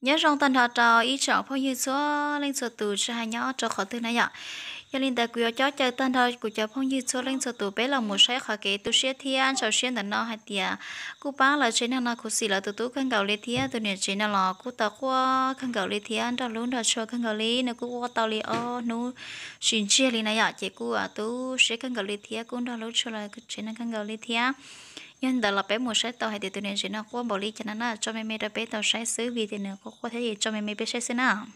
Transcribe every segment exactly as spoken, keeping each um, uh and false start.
nhớ trong tân thọ trò ý chọn phong như số lên số tù cho hai nhỏ cho khó tư này ạ giờ linh tại của cho chơi tân thọ của cho phong như số lên số tù bé là một sai khó kế tu sửa thiên sau xuyên tận nó hai tia cú ba là trên nó cú xì là tu tu khăn gạo lê thiên tu nè trên nó là cú tao qua khăn gạo lê thiên đó luôn đó cho khăn gạo lê nó cú qua tao lê ô nu xin chia lê này ạ chị cú à tu sửa khăn gạo lê thiên cú đó lúc cho là trên nó khăn gạo lê thiên nhưng đó là bé một sai tao hay để tụi này chỉ nó qua bảo lý cho nó là cho mẹ mẹ đã bé tao sai xứ vì thì nó có có thể gì cho mẹ mẹ bé sai xứ nào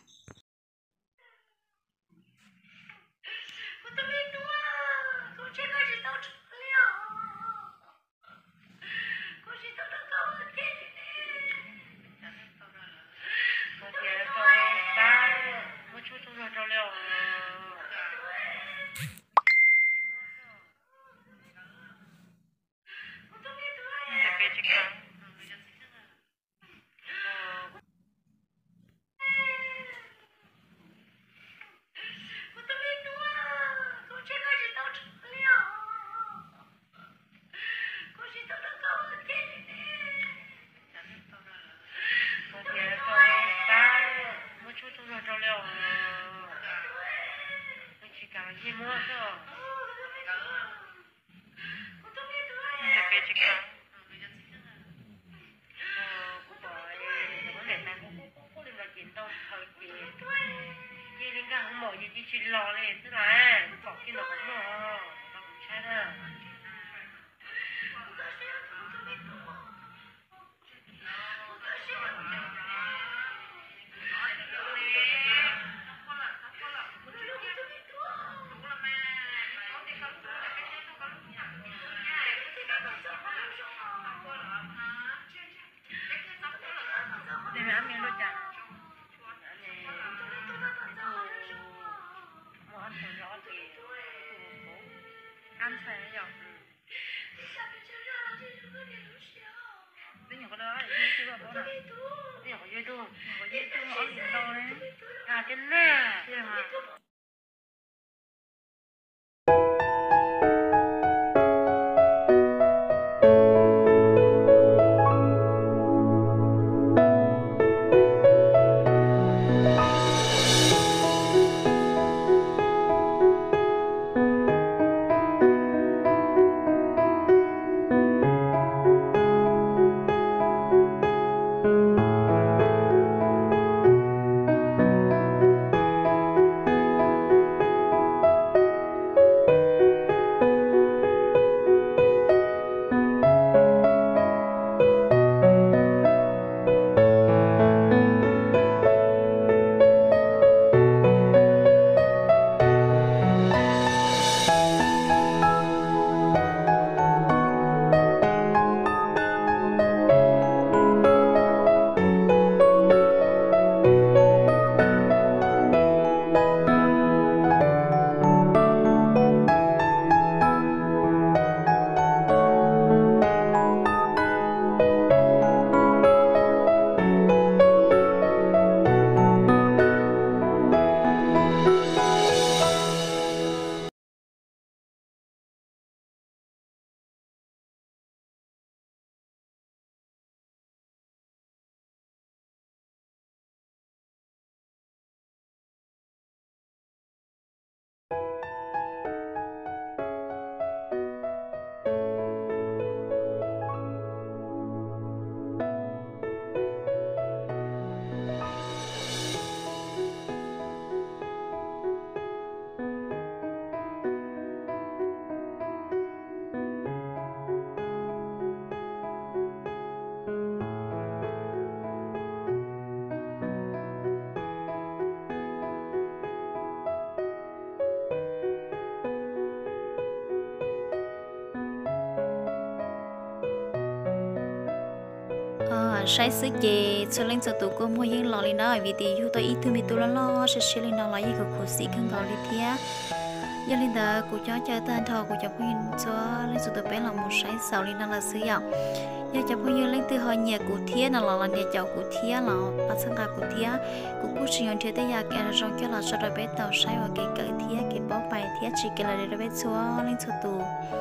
sai sứ chè cho lên cho tụ cô mua yên lò lên đó vì thì yêu tôi ít thôi mi tụ lo lo sẽ sẽ lên đó lại cái cuộc sĩ khăn gạo đi thia giờ lên đó cô cho chơi tên thọ cô cho phụ huynh cho lên cho tụ bé là một sai sầu lên đó là sứ dạo giờ cho phụ huynh lên từ hồi nhà cụ thia là là nhà cháu cụ thia là bắt sang cả cụ thia cụ cụ sử dụng chơi tới giờ cái là trong cái là cho đôi bé tàu sai và cái cái thia cái bó bài thia chỉ cái là để đôi bé xóa lên cho tụ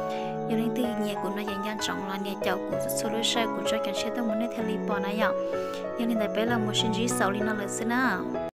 giờ lên từ nhẹ của nó dành dàn trọng là nhẹ chậu của số lối sai của cho cảnh xe tông muốn theo li bỏ này ạ giờ lên tại bé là một sinh trí sáu linh nó lợi xin nào